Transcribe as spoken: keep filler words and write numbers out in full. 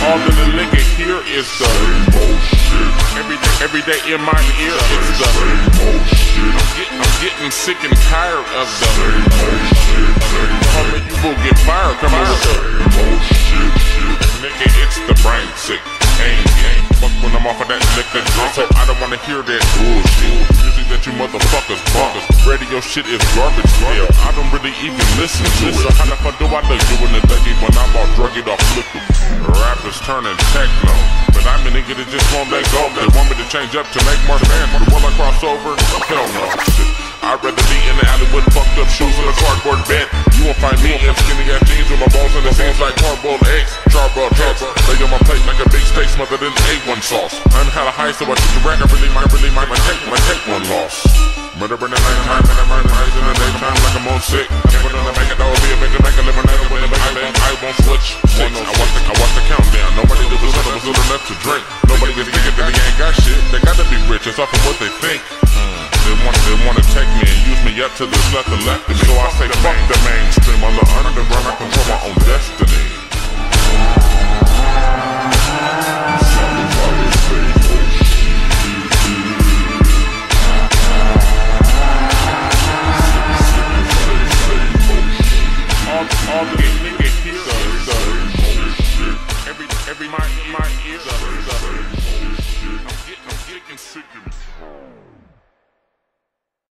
all that the nigga hear is the every day, every day in my ear is the I'm getting, I'm getting sick and tired of the homie, you will get fired, come on. Nigga, it's the brain sick. Ain't, ain't fuck when I'm off of that liquor drunk, so I don't wanna hear that bullshit. Music that you motherfuckers bunk. Radio shit is garbage. Yeah, I don't really even listen to it. So how the fuck do I look doing the leggy when I'm all drugged off liquor? Rappers turning techno, but I'm a nigga that just won't let go. They want me to change up to make more fans. But will I cross over? Hell no. Shit. I'd rather be in the alley with fucked up shoes and a cardboard bed. You won't find me in skinny ass jeans with my balls in the seams like hard-boiled eggs. Charbroiled heads, lay on my plate like a big steak smothered in A one sauce. I'm hella high, so I shoot the rack. I really might, really might, might take, might take one loss. Murder in the nighttime, and I'm murder in the daytime like I'm on sick. Never gonna make it, I'll be a bigger, make a living, never win a big I won't switch. Six. I watch the, I watch the countdown. Nobody that was little was little enough to drink. Nobody gets bigger than they ain't got shit. They gotta be rich, it's off of what they think. They want, they wanna take me and use me up till there's nothing left of me. So I say fuck the mainstream, I'm the underground, I control my own destiny. All, all the niggas here, every, every, my, my ears.